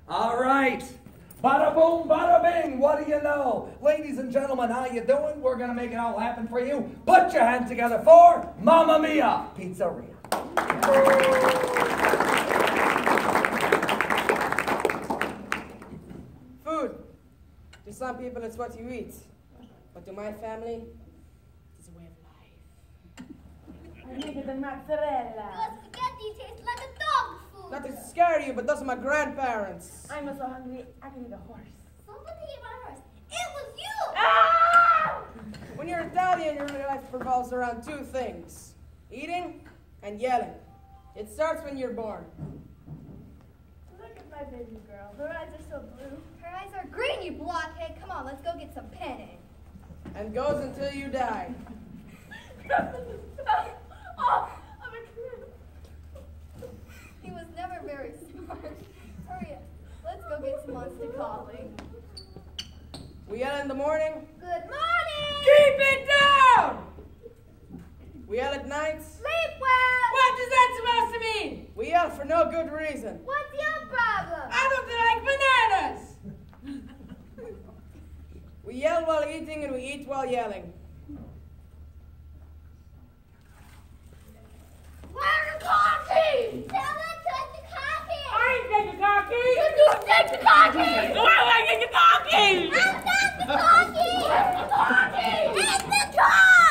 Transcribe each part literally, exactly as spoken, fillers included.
All right. Bada boom, bada bing. What do you know? Ladies and gentlemen, how you doing? We're going to make it all happen for you. Put your hands together for Mamma Mia Pizzeria. Food. To some people, it's what you eat. But to my family, it's a way of life. I make it the mozzarella. Your spaghetti tastes like a dog food. Not to scare you, but those are my grandparents. I'm so hungry, I can eat a horse. Somebody ate my horse. It was you! Ah! When you're Italian, your life revolves around two things. Eating and yelling. It starts when you're born. Look at my baby girl. Her eyes are so blue. Her eyes are green, you blockhead. Come on, let's go get some penne. And goes until you die. Oh, I'm a kid. He was never very smart. Hurry up. Let's go get some monster calling. We yell in the morning. Good morning! Keep it down! We yell at night. Sleep well! What is that supposed to mean? We yell for no good reason. What's your problem? I don't like bananas! We yell while eating and we eat while yelling. Where's the car key? Tell them to take the car key! I ain't take the car key. You do take the car key! Why would I get the car key? I'm not the car key! Where's the car key? It's the car!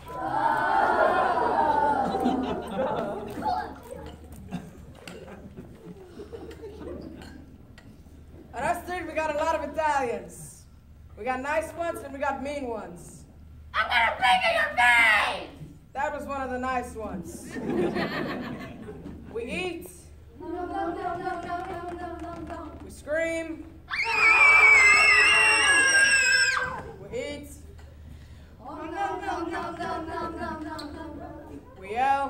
On our street, we got a lot of Italians. We got nice ones and we got mean ones. I'm gonna bring in your face! That was one of the nice ones. We eat. No, no, no, no, no, no, no, no, no. We scream. We eat. Oh, no, no, no, no, no, no, no, no, no. We yell.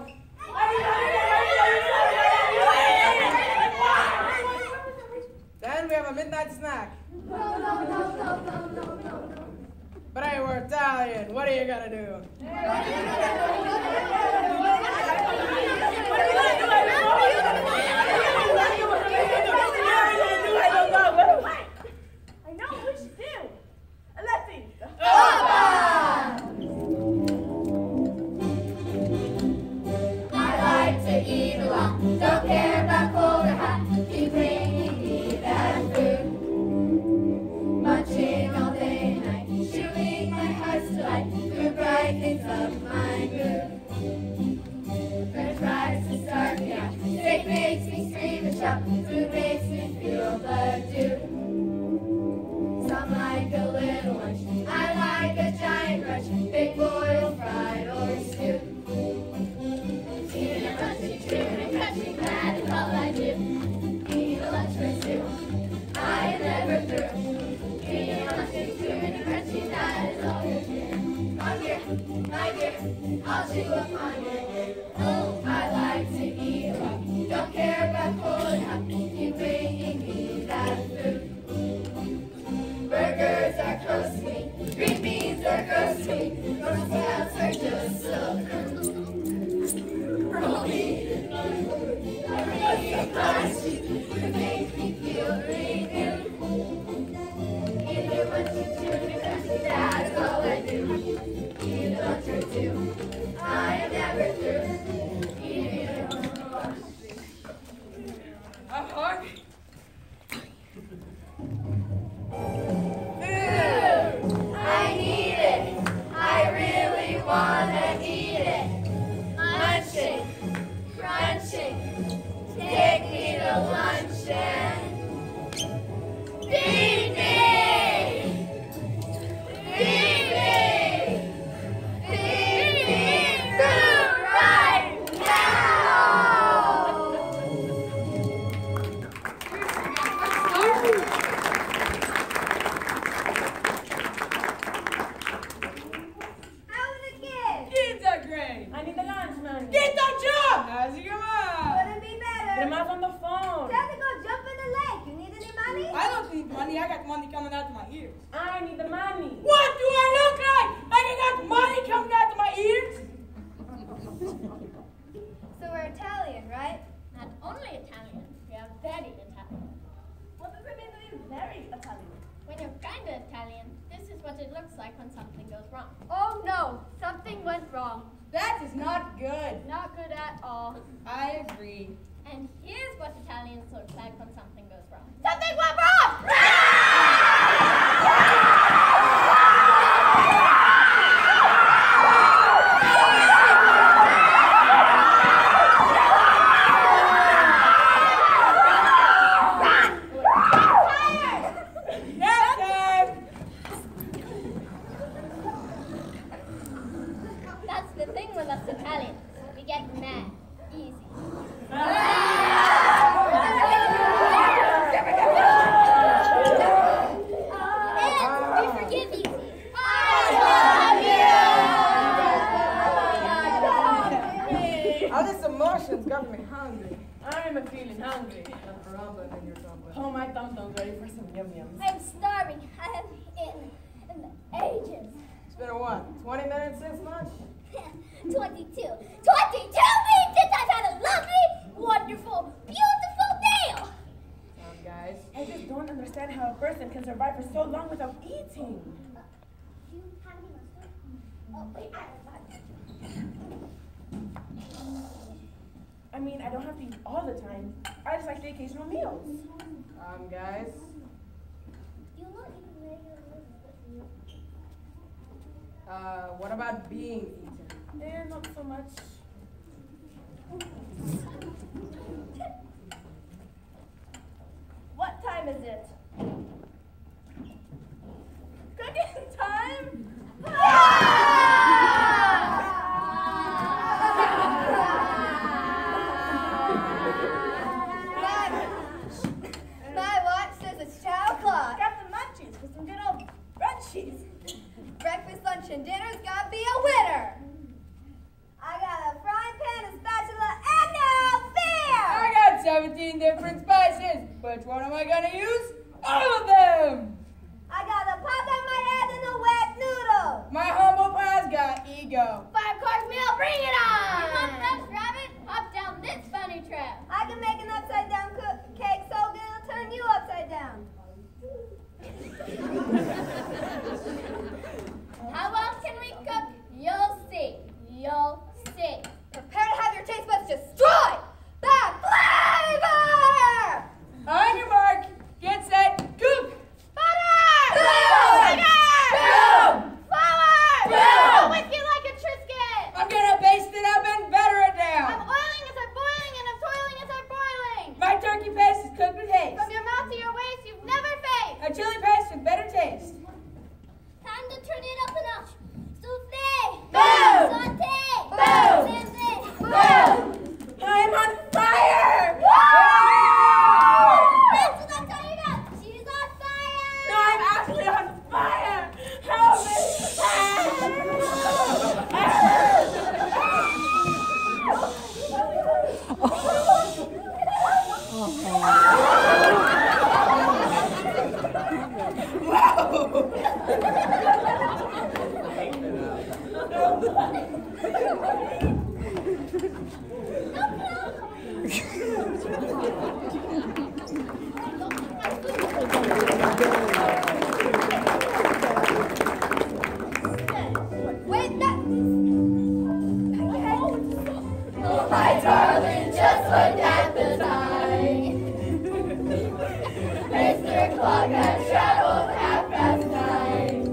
Then we have a midnight snack. No, no, no, no, no, no, no, no. But hey, we're Italian. What are you gonna do? I know what we should do. Let's eat. I like to eat a lot. Don't care about cold or hot. Keep bringing me that food. Munching all day and night. Chewing my heart's delight. Food brightens up my mood. French fries to start me out. Steak makes me scream and shout. Food makes me feel the dew. Some like a little lunch. I like a giant crunch. Big boiled, fried, or stewed. Eating and crunching, chewing and crunching, that is all I do. Eating a lunch for two. I am never through. Eating and crunching, chewing and crunching, that is all you do. Come here, my dear, I'll chew up on your ear. Oh, I like to eat a lot. Don't care about cold or hot. Keep bringing me that food. Burgers are gross to me. Green beans are gross to me. Roast cats are just so gross. Rolling, it makes me feel renewed. Either one, two, two, that is all I do. Eat a lunch or two. I am never through. Eating a lunch. I'm hungry. I need it. I really wanna eat it. Munching, crunching, take me to luncheon. Feed me! Feed me! Feed me food right now! How was the kid? Kids are great. I need the lunch money. Get the job. How's it going? Couldn't be better. Grandma's on the phone. Tell to go jump in the lake. You need any money? I don't need money. I got money coming out of my ears. I need the money. What do I look like? Like I got money coming out of my ears? So we're Italian, right? Not only Italian, we are very Italian. What kind of Italian. This is what it looks like when something goes wrong. Oh no, something went wrong. That is not good. Not good at all. I agree. And here's what Italians look like when something goes wrong. Something went wrong! That's the thing with us Italians. We get mad. Easy. And we forgive easy. All this emotions got me hungry. I'm a feeling hungry. Not rumbling in your tumble. Oh, my tum-tum's ready for some yum-yums. I'm starving. I haven't eaten in ages. It's been a what, twenty minutes since lunch? twenty-two. twenty-two weeks since I've had a lovely, wonderful, beautiful meal. Um, guys. I just don't understand how a person can survive for so long without eating. You have any mustard? Oh, wait, I have I mean, I don't have to eat all the time. I just like the occasional meals. Um, guys. You not even regular meals. Uh, what about being eaten? Eh, not so much. What time is it? Cooking time? My watch says it's chow o'clock. Got the munchies for some good old brunchies. Breakfast, lunch, and dinner's gotta be a winner. I got a frying pan, a spatula, and now beer! I got seventeen different spices. Which one am I gonna use? All of them! I got a pot on my head and a wet noodle. My humble pie's got ego. Five course meal, bring it on! You want fresh rabbit? Hop down this bunny trail. I can make an upside down cook cake so good it'll turn you upside down. How well can we cook? You'll see. You'll see. Prepare to have your taste buds destroyed by flavor! On your mark, get set, cook! Butter! Boom! Sugar! Flour! Boom! With you like a Triscuit! I'm gonna baste it up and batter it I'm down. oiling as I'm boiling and I'm toiling as I'm boiling. My turkey paste is cooked with haste. From your mouth to your waist, you've never faced. A chili paste with better taste. Time to turn it up a notch. Souffle! Boom! Saute! Boom! Sensei! Boom! I'm on fire! That's what I'm talking about! She's on fire! No, I'm actually on fire! Help me! Wait, that... Oh, my darling, just look at the time. Mister Clock has traveled half past nine.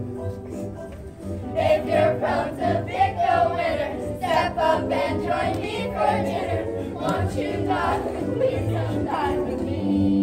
If you're prone to pick a winner, step up and join me for dinner. Won't you, darling, please come dine with me?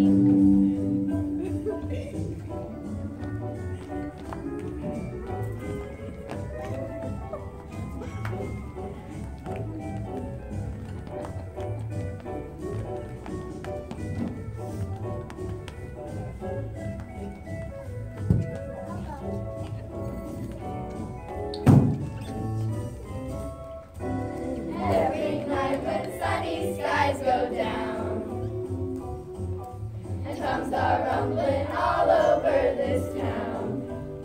Every night when sunny skies go down and drums are rumbling all over this town,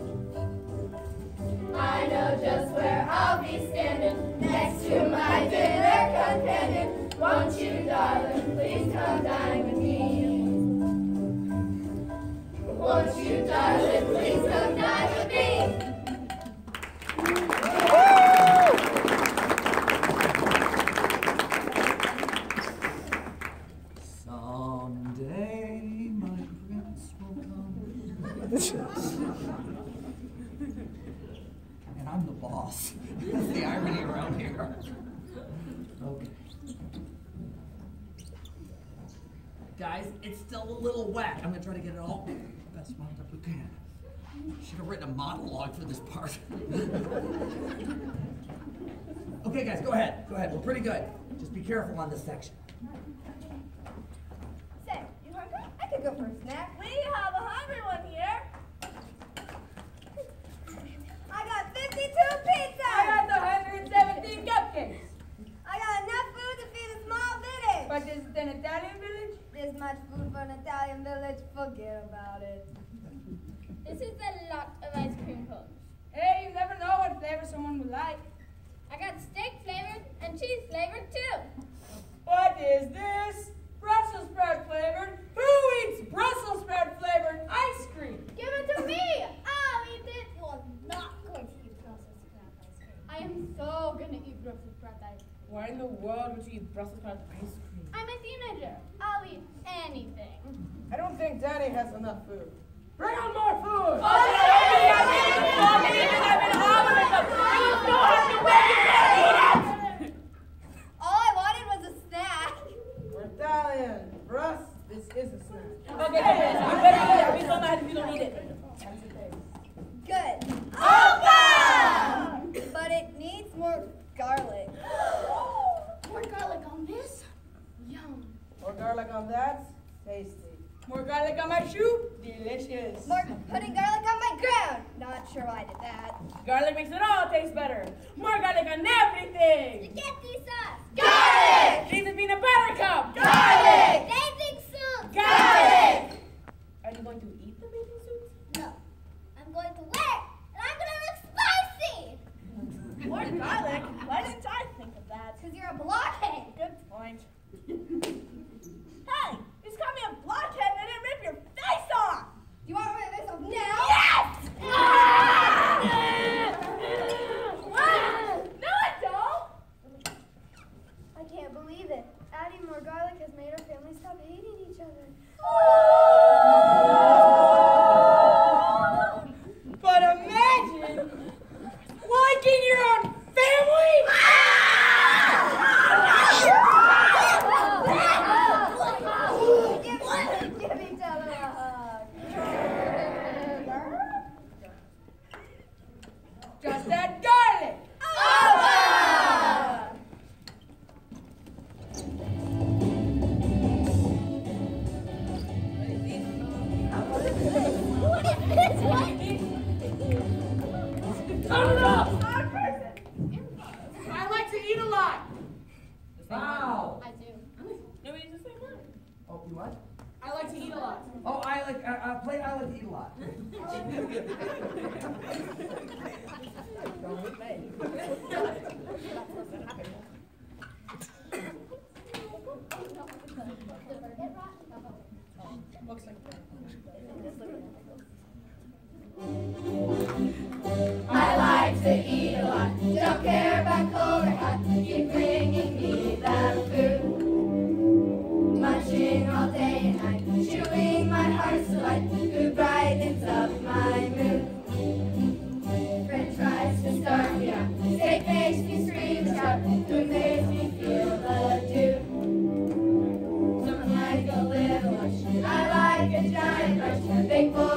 I know just where I'll be standing next to my dinner companion. Won't you, darling, please come dine with me? Won't you, darling, And I'm the boss. That's the irony around here. Okay. Guys, it's still a little wet. I'm gonna try to get it all the best mopped up we can. Should have written a monologue for this part. Okay, guys, go ahead. Go ahead. We're pretty good. Just be careful on this section. Say, you hungry? I could go for a snack. We have a hungry one here. I got fifty-two pizzas! I got the one hundred seventeen cupcakes. I got enough food to feed a small village. But is it an Italian village? This much food for an Italian village, forget about it. This is a lot of ice cream cones. Hey, you never know what flavor someone would like. I got steak flavored and cheese flavored too. What is this? Brussels sprout flavored? Who eats Brussels sprout flavored ice cream? Give it to me. I'll eat it. You are not going to eat Brussels sprout ice cream. I am so going to eat Brussels sprout ice cream. Why in the world would you eat Brussels sprout ice cream? I'm a teenager. I'll eat anything. I don't think Daddy has enough food. Bring on more food! Oh, yeah, yeah, All I wanted was a snack. We're Italian. For us, this is a snack. Okay, okay, so you better eat it. I'll be so mad if you don't eat it. Good. Open! But it needs more garlic. More garlic on this? Yum. More garlic on that? Tasty. More garlic on my shoe? Delicious. More putting garlic on my ground. Not sure why I did that. Garlic makes it all taste better. More garlic on everything. Spaghetti sauce. Garlic! Reese's peanut butter cup. Garlic! Bathing suit. Garlic! Are you going to eat the bathing suit? No. I'm going to wear it, and I'm going to look spicy. More garlic? Why didn't I think of that? Because you're a blockhead. Good point. Hey, you just called me a blockhead and I didn't rip your face off! You want rid of this off now? Yes! What? No, I don't! I can't believe it. Adding more garlic has made our family stop hating each other. But imagine liking your own family! give, give each other a hug. Just add garlic! What is this? What? Turn it off! I like to eat a lot. Wow. I do. No, it's the same word. Oh, you what? I like to eat a lot. Oh, I like, uh, uh, play I like to eat a lot. Looks like that. I like to eat a lot, don't care about cold or hot, keep bringing me that food. Munching all day and night, chewing my heart's delight, food brightens up my mood. French fries to start me out, steak makes me scream and shout, food makes me feel the dew. Something like a little lunch, I like a giant lunch, a big bowl